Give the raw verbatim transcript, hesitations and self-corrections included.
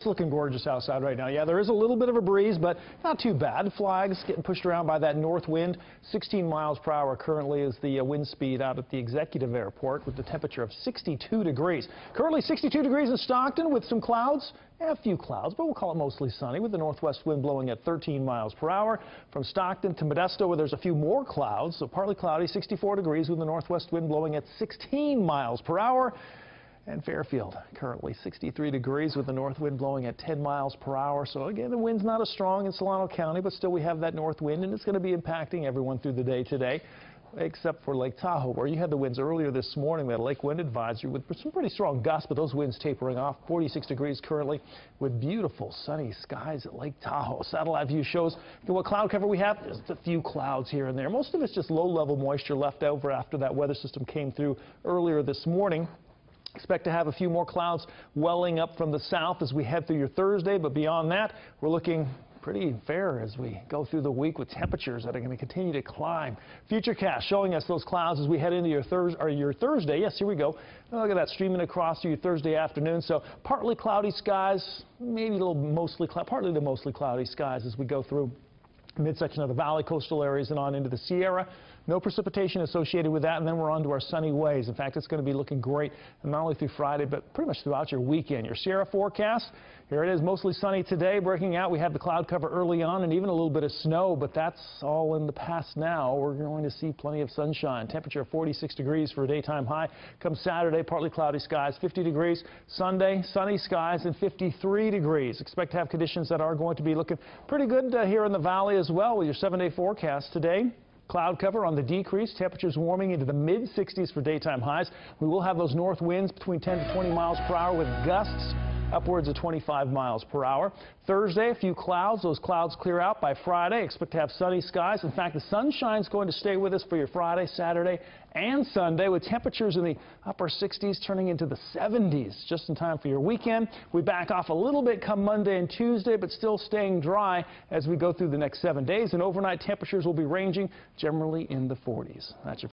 looking gorgeous outside right now. Yeah, there is a little bit of a breeze, but not too bad. Flags getting pushed around by that north wind. sixteen miles per hour currently is the uh, wind speed out at the Executive Airport with the temperature of sixty-two degrees. Currently sixty-two degrees in Stockton with some clouds. A few clouds, but we'll call it mostly sunny with the northwest wind blowing at thirteen miles per hour. From Stockton to Modesto, where there's a few more clouds, so partly cloudy, sixty-four degrees with the northwest wind blowing at sixteen miles per hour. And Fairfield, currently sixty-three degrees with the north wind blowing at ten miles per hour. So again, the wind's not as strong in Solano County, but still we have that north wind, and it's going to be impacting everyone through the day today, except for Lake Tahoe, where you had the winds earlier this morning. We had a lake wind advisory with some pretty strong gusts, but those winds tapering off. forty-six degrees currently with beautiful sunny skies at Lake Tahoe. Satellite view shows what cloud cover we have. There's a few clouds here and there. Most of it's just low-level moisture left over after that weather system came through earlier this morning. Expect to have a few more clouds welling up from the south as we head through your Thursday, but beyond that, we're looking pretty fair as we go through the week with temperatures that are going to continue to climb. Futurecast showing us those clouds as we head into your, Thurs or your Thursday. Yes, here we go. Look at that streaming across to your Thursday afternoon. So partly cloudy skies, maybe a little mostly cloud, partly to mostly cloudy skies as we go through midsection of the valley, coastal areas, and on into the Sierra. No precipitation associated with that, and then we're on to our sunny ways. In fact, it's going to be looking great, not only through Friday, but pretty much throughout your weekend. Your Sierra forecast, here it is, mostly sunny today. Breaking out, we had the cloud cover early on and even a little bit of snow, but that's all in the past now. We're going to see plenty of sunshine. Temperature of forty-six degrees for a daytime high. Come Saturday, partly cloudy skies, fifty degrees. Sunday, sunny skies and fifty-three degrees. Expect to have conditions that are going to be looking pretty good uh, here in the valley as well with your seven-day forecast today. Cloud cover on the decrease, temperatures warming into the mid sixties for daytime highs. We will have those north winds between ten to twenty miles per hour with gusts upwards of twenty-five miles per hour. Thursday, a few clouds. Those clouds clear out by Friday. Expect to have sunny skies. In fact, the sunshine is going to stay with us for your Friday, Saturday, and Sunday with temperatures in the upper sixties turning into the seventies just in time for your weekend. We back off a little bit come Monday and Tuesday, but still staying dry as we go through the next seven days. And overnight temperatures will be ranging generally in the forties. That's your